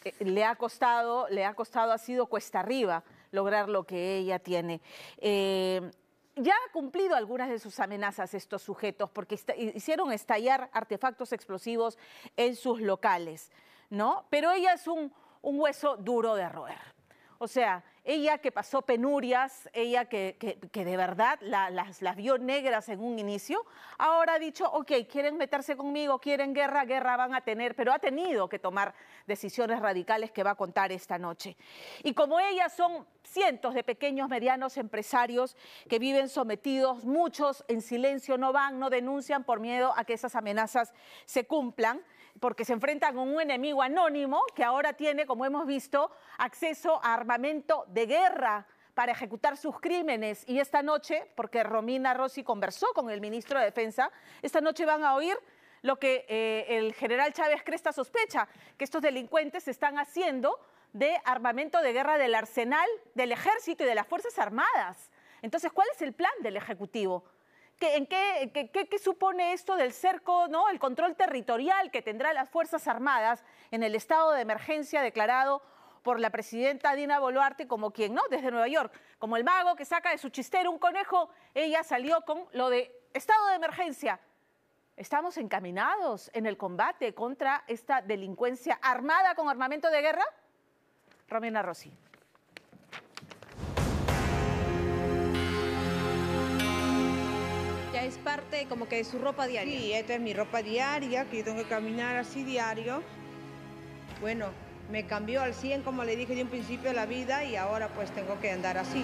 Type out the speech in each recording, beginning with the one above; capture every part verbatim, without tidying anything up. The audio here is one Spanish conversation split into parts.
eh, le ha costado, le ha costado, ha sido cuesta arriba lograr lo que ella tiene. Eh, Ya ha cumplido algunas de sus amenazas estos sujetos porque est- hicieron estallar artefactos explosivos en sus locales, ¿no? Pero ella es un, un hueso duro de roer. O sea, ella que pasó penurias, ella que, que, que de verdad la, las, las vio negras en un inicio, ahora ha dicho, ok, quieren meterse conmigo, quieren guerra, guerra van a tener, pero ha tenido que tomar decisiones radicales que va a contar esta noche. Y como ella son cientos de pequeños, medianos empresarios que viven sometidos, muchos en silencio, no van, no denuncian por miedo a que esas amenazas se cumplan, porque se enfrentan con un enemigo anónimo que ahora tiene, como hemos visto, acceso a armamento de guerra para ejecutar sus crímenes. Y esta noche, porque Romina Rossi conversó con el ministro de Defensa, esta noche van a oír lo que eh, el general Chávez Cresta sospecha, que estos delincuentes están haciendo de armamento de guerra del arsenal del ejército y de las Fuerzas Armadas. Entonces, ¿cuál es el plan del Ejecutivo? ¿Qué, en qué, qué, qué, qué supone esto del cerco, ¿no? El control territorial que tendrán las Fuerzas Armadas en el estado de emergencia declarado por la presidenta Dina Boluarte como quien, ¿no? Desde Nueva York, como el mago que saca de su chistero un conejo, ella salió con lo de estado de emergencia. ¿Estamos encaminados en el combate contra esta delincuencia armada con armamento de guerra? Romina Rossi. Ya es parte como que de su ropa diaria. Sí, esta es mi ropa diaria, que yo tengo que caminar así diario. Bueno, me cambió al cien, como le dije de un principio de la vida, y ahora pues tengo que andar así.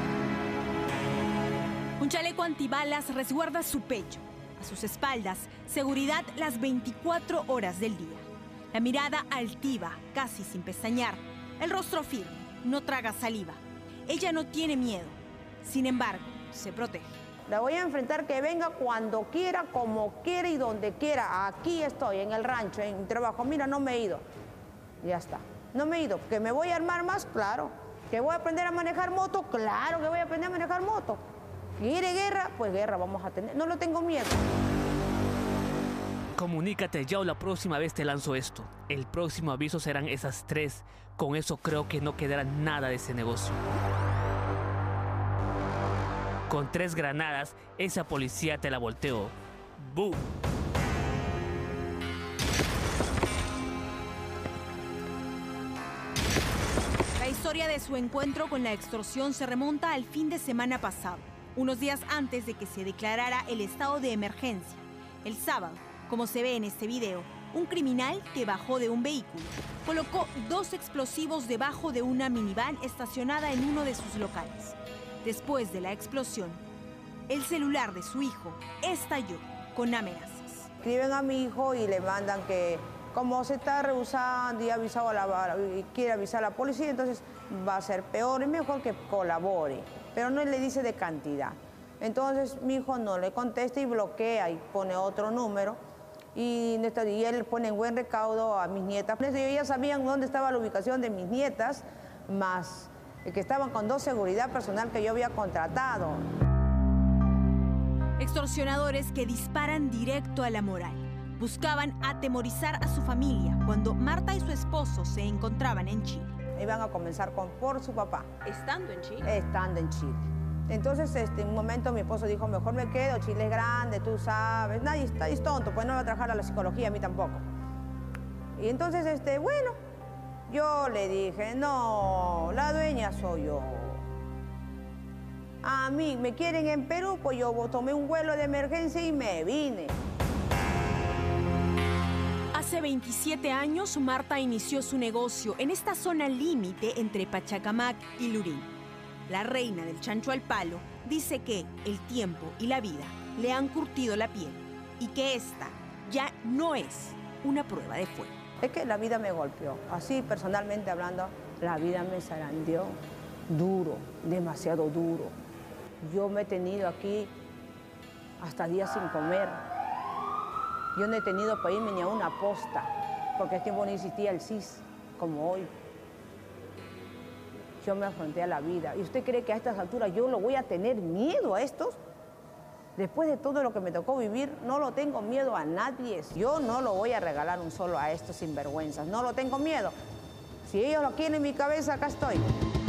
Un chaleco antibalas resguarda su pecho. A sus espaldas, seguridad las veinticuatro horas del día. La mirada altiva, casi sin pestañear. El rostro firme, no traga saliva. Ella no tiene miedo. Sin embargo, se protege. La voy a enfrentar, que venga cuando quiera, como quiera y donde quiera. Aquí estoy, en el rancho, en mi trabajo. Mira, no me he ido. Ya está. No me he ido. ¿Que me voy a armar más? Claro. ¿Que voy a aprender a manejar moto? Claro que voy a aprender a manejar moto. ¿Quiere guerra? Pues guerra vamos a tener. No lo tengo miedo. Comunícate ya o la próxima vez te lanzo esto. El próximo aviso serán esas tres. Con eso creo que no quedará nada de ese negocio. Con tres granadas, esa policía te la volteó. ¡Boom! La historia de su encuentro con la extorsión se remonta al fin de semana pasado, unos días antes de que se declarara el estado de emergencia. El sábado, como se ve en este video, un criminal que bajó de un vehículo colocó dos explosivos debajo de una minivan estacionada en uno de sus locales. Después de la explosión, el celular de su hijo estalló con amenazas. Escriben a mi hijo y le mandan que, como se está rehusando y, avisado a la, y quiere avisar a la policía, entonces va a ser peor, es mejor que colabore, pero no le dice de cantidad. Entonces mi hijo no le contesta y bloquea y pone otro número, y, y él pone en buen recaudo a mis nietas. Ellos ya sabían dónde estaba la ubicación de mis nietas, más que estaban con dos seguridad personal que yo había contratado. Extorsionadores que disparan directo a la moral. Buscaban atemorizar a su familia cuando Marta y su esposo se encontraban en Chile. Iban a comenzar con por su papá. ¿Estando en Chile? Estando en Chile. Entonces, este, en un momento mi esposo dijo, mejor me quedo, Chile es grande, tú sabes. Nadie está es tonto, pues no va a trabajar a la psicología, a mí tampoco. Y entonces, este, bueno, yo le dije, no, la dueña soy yo. A mí me quieren en Perú, pues yo tomé un vuelo de emergencia y me vine. Hace veintisiete años, Marta inició su negocio en esta zona límite entre Pachacamac y Lurín. La reina del chancho al palo dice que el tiempo y la vida le han curtido la piel y que esta ya no es una prueba de fuego. Es que la vida me golpeó, así personalmente hablando, la vida me zarandeó duro, demasiado duro. Yo me he tenido aquí hasta días sin comer. Yo no he tenido para irme ni a una posta, porque en este tiempo no existía el C I S como hoy. Yo me afronté a la vida. ¿Y usted cree que a estas alturas yo lo voy a tener miedo a estos? Después de todo lo que me tocó vivir, no lo tengo miedo a nadie. Yo no lo voy a regalar un solo a estos sinvergüenzas. No lo tengo miedo. Si ellos lo quieren en mi cabeza, acá estoy.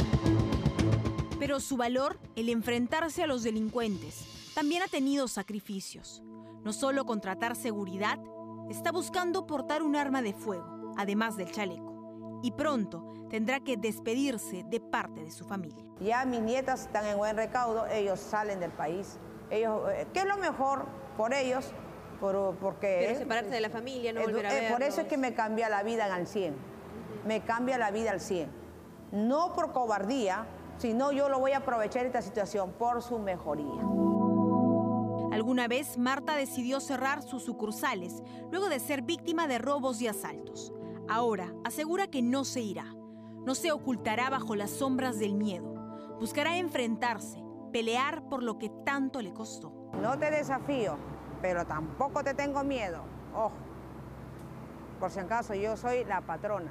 Pero su valor, el enfrentarse a los delincuentes, también ha tenido sacrificios. No solo contratar seguridad, está buscando portar un arma de fuego, además del chaleco. Y pronto tendrá que despedirse de parte de su familia. Ya mis nietas están en buen recaudo, ellos salen del país. Ellos, ¿qué es lo mejor por ellos? Por, porque Pero separarse de la familia, no eh, volver a eh, verlos. Por eso es que me cambia la vida al cien. Me cambia la vida al cien. No por cobardía, sino yo lo voy a aprovechar esta situación por su mejoría. Alguna vez Marta decidió cerrar sus sucursales luego de ser víctima de robos y asaltos. Ahora asegura que no se irá. No se ocultará bajo las sombras del miedo. Buscará enfrentarse, pelear por lo que tanto le costó. No te desafío, pero tampoco te tengo miedo. Ojo, por si acaso yo soy la patrona.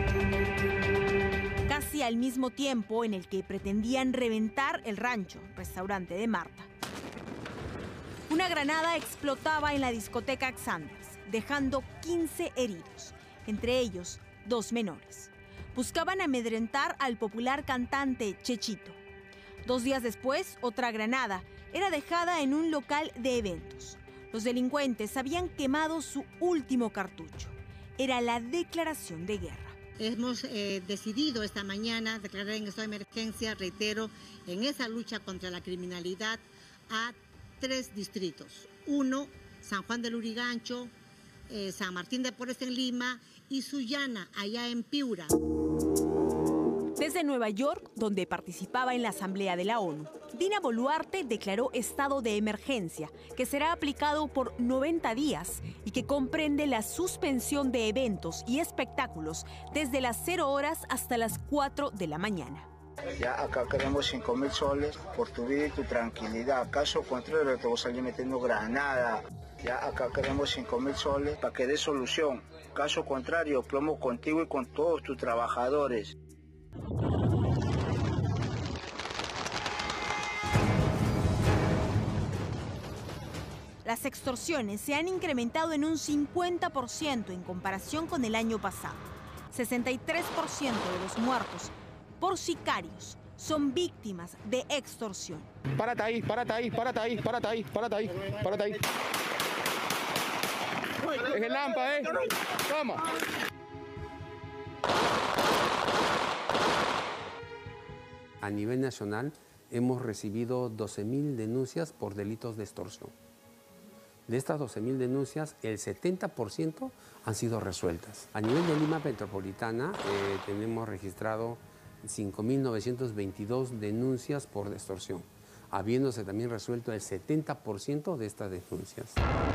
Casi al mismo tiempo en el que pretendían reventar el rancho, restaurante de Marta. Una granada explotaba en la discoteca Xanders, dejando quince heridos, entre ellos dos menores. Buscaban amedrentar al popular cantante Chechito. Dos días después, otra granada era dejada en un local de eventos. Los delincuentes habían quemado su último cartucho. Era la declaración de guerra. Hemos eh, decidido esta mañana declarar en estado de emergencia, reitero, en esa lucha contra la criminalidad a tres distritos. Uno, San Juan del Lurigancho, eh, San Martín de Porres en Lima y Sullana, allá en Piura. Desde Nueva York, donde participaba en la Asamblea de la ONU, Dina Boluarte declaró estado de emergencia, que será aplicado por noventa días y que comprende la suspensión de eventos y espectáculos desde las cero horas hasta las cuatro de la mañana. Ya acá queremos cinco mil soles por tu vida y tu tranquilidad. Caso contrario, te voy a salir metiendo granada. Ya acá queremos cinco mil soles para que dé solución. Caso contrario, plomo contigo y con todos tus trabajadores. Las extorsiones se han incrementado en un cincuenta por ciento en comparación con el año pasado. sesenta y tres por ciento de los muertos por sicarios son víctimas de extorsión. Párate ahí, párate ahí, párate ahí, párate ahí, párate ahí, párate ahí. Es el lámpara, ¿eh? Toma. A nivel nacional hemos recibido doce mil denuncias por delitos de extorsión. De estas doce mil denuncias, el setenta por ciento han sido resueltas. A nivel de Lima Metropolitana eh, tenemos registrado cinco mil novecientas veintidós denuncias por extorsión, habiéndose también resuelto el setenta por ciento de estas denuncias.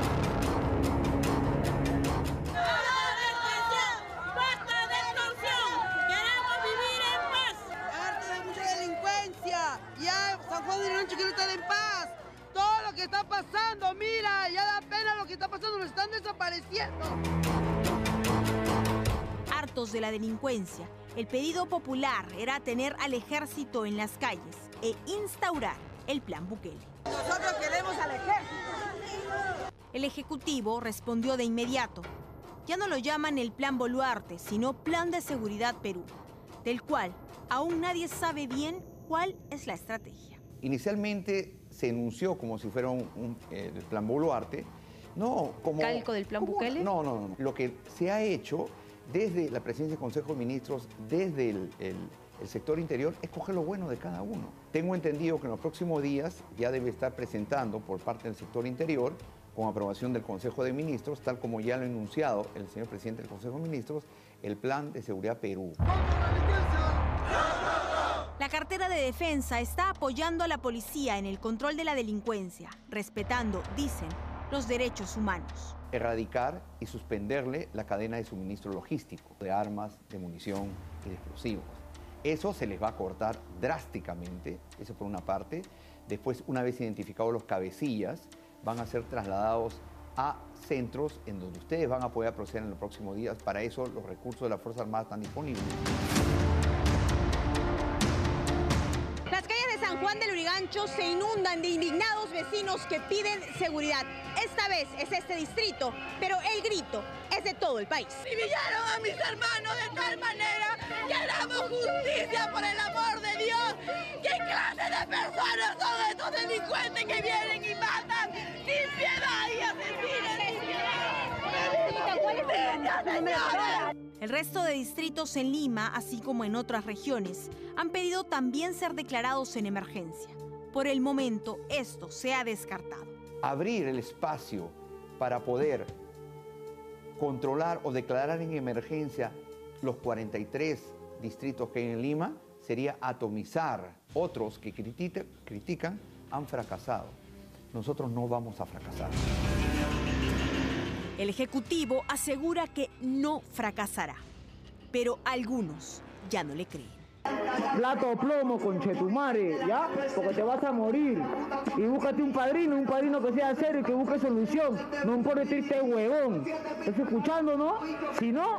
Está pasando, mira, ya da pena lo que está pasando, nos están desapareciendo. Hartos de la delincuencia, el pedido popular era tener al ejército en las calles e instaurar el plan Bukele. Nosotros queremos al ejército. El ejecutivo respondió de inmediato. Ya no lo llaman el plan Boluarte, sino Plan de Seguridad Perú, del cual aún nadie sabe bien cuál es la estrategia. Inicialmente se enunció como si fuera un, un, el plan Boluarte, no como... ¿Calco del plan Bukele? No, no, no. Lo que se ha hecho desde la presidencia del Consejo de Ministros, desde el, el, el sector interior, es coger lo bueno de cada uno. Tengo entendido que en los próximos días ya debe estar presentando por parte del sector interior, con aprobación del Consejo de Ministros, tal como ya lo ha enunciado el señor presidente del Consejo de Ministros, el Plan de Seguridad Perú. La cartera de defensa está apoyando a la policía en el control de la delincuencia, respetando, dicen, los derechos humanos. Erradicar y suspenderle la cadena de suministro logístico de armas, de munición y de explosivos. Eso se les va a cortar drásticamente, eso por una parte. Después, una vez identificados los cabecillas, van a ser trasladados a centros en donde ustedes van a poder proceder en los próximos días. Para eso, los recursos de la Fuerza Armada están disponibles. Las calles de San Juan del Lurigancho se inundan de indignados vecinos que piden seguridad. Esta vez es este distrito, pero el grito es de todo el país. Humillaron a mis hermanos de tal manera justicia, por el amor de Dios! ¿Qué clase de personas son estos delincuentes que vienen y matan sin piedad y asesinan sin piedad? ¡Justicia, señores! El resto de distritos en Lima, así como en otras regiones, han pedido también ser declarados en emergencia. Por el momento, esto se ha descartado. Abrir el espacio para poder controlar o declarar en emergencia los cuarenta y tres distritos que hay en Lima sería atomizar. Otros que critican, critican han fracasado. Nosotros no vamos a fracasar. El Ejecutivo asegura que no fracasará, pero algunos ya no le creen. Plato plomo, conchetumare, ¿ya? Porque te vas a morir. Y búscate un padrino, un padrino que sea serio y que busque solución. No me pone triste huevón. ¿Estás escuchando, no? Si no,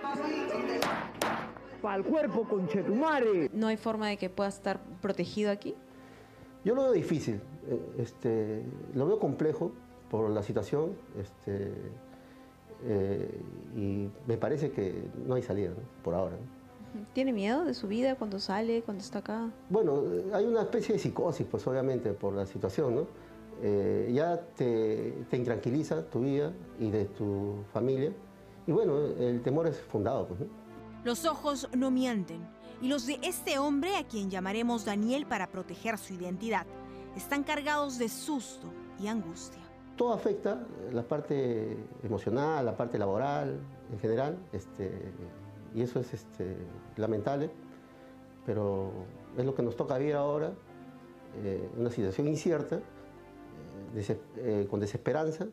para el cuerpo, conchetumare. ¿No hay forma de que pueda estar protegido aquí? Yo lo veo difícil, este, lo veo complejo por la situación, este, eh, y me parece que no hay salida, ¿no? Por ahora, ¿no? ¿Tiene miedo de su vida cuando sale, cuando está acá? Bueno, hay una especie de psicosis, pues obviamente, por la situación, ¿no? Eh, ya te, te intranquiliza tu vida y de tu familia, y bueno, el temor es fundado, pues, ¿no? Los ojos no mienten, y los de este hombre, a quien llamaremos Daniel para proteger su identidad, están cargados de susto y angustia. Todo afecta, la parte emocional, la parte laboral, en general, este, y eso es este, lamentable, pero es lo que nos toca vivir ahora, eh, una situación incierta, eh, des eh, con desesperanza.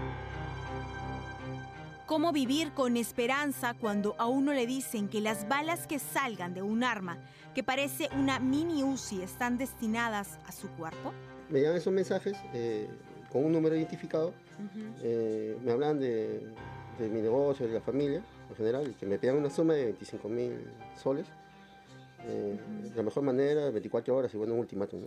¿Cómo vivir con esperanza cuando a uno le dicen que las balas que salgan de un arma que parece una mini Uzi están destinadas a su cuerpo? Me llegan esos mensajes eh, con un número identificado, uh-huh. eh, me hablan de, de mi negocio, de la familia en general, y que me pidan una suma de veinticinco mil soles, eh, uh-huh. de la mejor manera, veinticuatro horas y bueno, un ultimátum, ¿no?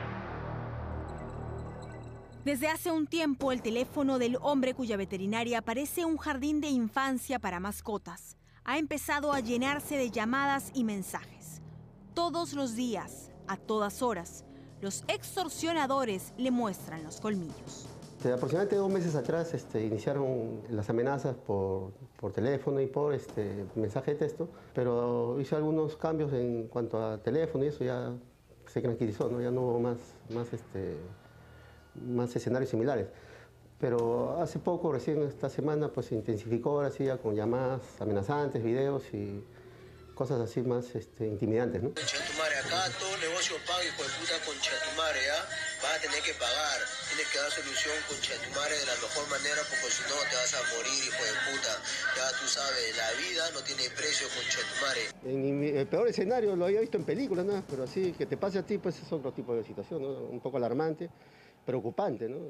Desde hace un tiempo, el teléfono del hombre cuya veterinaria parece un jardín de infancia para mascotas ha empezado a llenarse de llamadas y mensajes. Todos los días, a todas horas, los extorsionadores le muestran los colmillos. Desde aproximadamente dos meses atrás este, iniciaron las amenazas por, por teléfono y por este, mensaje de texto, pero hice algunos cambios en cuanto a teléfono y eso ya se tranquilizó, ¿no? Ya no hubo más, más este, más escenarios similares. Pero hace poco, recién esta semana, pues se intensificó ahora sí ya con llamadas amenazantes, videos y cosas así más este, intimidantes, ¿no? Conchetumare, acá todo negocio paga, hijo de puta, conchetumare, ¿ya? Vas a tener que pagar, tienes que dar solución, conchetumare, de la mejor manera, porque si no te vas a morir, hijo de puta. Ya tú sabes, la vida no tiene precio, conchetumare. En el peor escenario lo había visto en películas, ¿no? Pero así, que te pase a ti, pues es otro tipo de situación, ¿no? Un poco alarmante, preocupante, ¿no?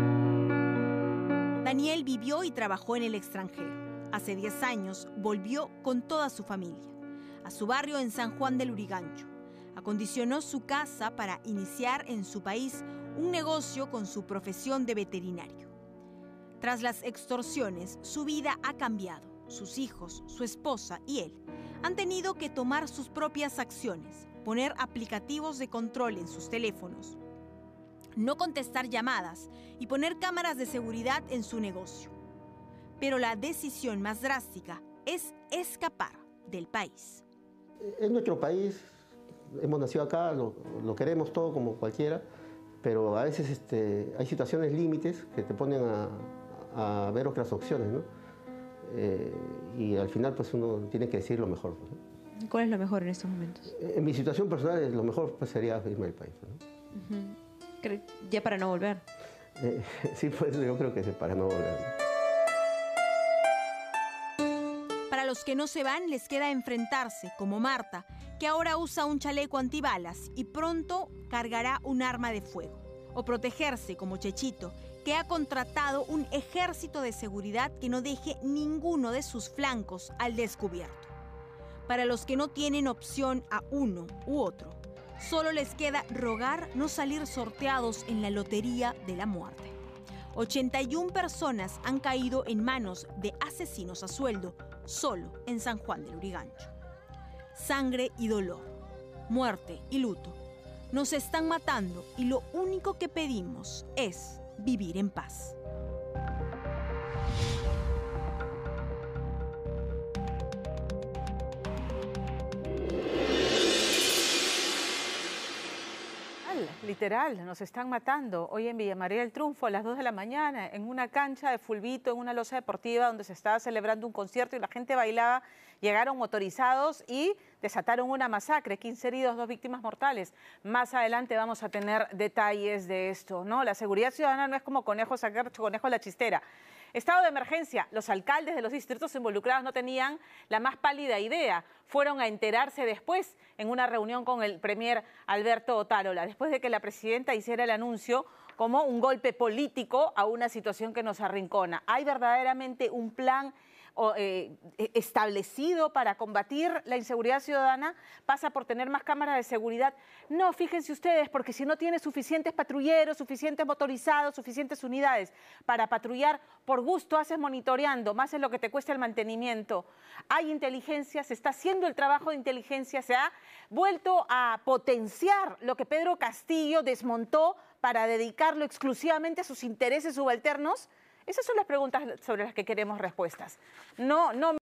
Daniel vivió y trabajó en el extranjero. Hace diez años volvió con toda su familia a su barrio en San Juan del Lurigancho. Acondicionó su casa para iniciar en su país un negocio con su profesión de veterinario. Tras las extorsiones, su vida ha cambiado. Sus hijos, su esposa y él han tenido que tomar sus propias acciones, poner aplicativos de control en sus teléfonos, no contestar llamadas y poner cámaras de seguridad en su negocio. Pero la decisión más drástica es escapar del país. Es nuestro país, hemos nacido acá, lo, lo queremos todo como cualquiera, pero a veces este, hay situaciones límites que te ponen a, a ver otras opciones, ¿no? Eh, y al final pues uno tiene que decir lo mejor, ¿no? ¿Cuál es lo mejor en estos momentos? En mi situación personal lo mejor pues, sería irme del país, ¿no? Uh-huh. ¿Ya para no volver? Eh, sí, pues yo creo que es para no volver. Para los que no se van, les queda enfrentarse, como Marta, que ahora usa un chaleco antibalas y pronto cargará un arma de fuego. O protegerse, como Chechito, que ha contratado un ejército de seguridad que no deje ninguno de sus flancos al descubierto. Para los que no tienen opción a uno u otro, solo les queda rogar no salir sorteados en la lotería de la muerte. ochenta y una personas han caído en manos de asesinos a sueldo, solo en San Juan del Lurigancho. sangre y dolor, muerte y luto. Nos están matando y lo único que pedimos es vivir en paz. Literal, nos están matando. Hoy en Villa María del Triunfo, a las dos de la mañana, en una cancha de fulbito, en una losa deportiva donde se estaba celebrando un concierto y la gente bailaba, llegaron motorizados y desataron una masacre, quince heridos, dos víctimas mortales. Más adelante vamos a tener detalles de esto, ¿no? La seguridad ciudadana no es como conejo sacar conejo a la chistera. Estado de emergencia. Los alcaldes de los distritos involucrados no tenían la más pálida idea. Fueron a enterarse después en una reunión con el premier Alberto Otárola, después de que la presidenta hiciera el anuncio como un golpe político a una situación que nos arrincona. ¿Hay verdaderamente un plan O, eh, establecido para combatir la inseguridad ciudadana? ¿Pasa por tener más cámaras de seguridad? No, fíjense ustedes, porque si no tiene suficientes patrulleros, suficientes motorizados, suficientes unidades para patrullar, por gusto haces monitoreando, más es lo que te cuesta el mantenimiento. Hay inteligencia, se está haciendo el trabajo de inteligencia, se ha vuelto a potenciar lo que Pedro Castillo desmontó para dedicarlo exclusivamente a sus intereses subalternos. Esas son las preguntas sobre las que queremos respuestas. No, no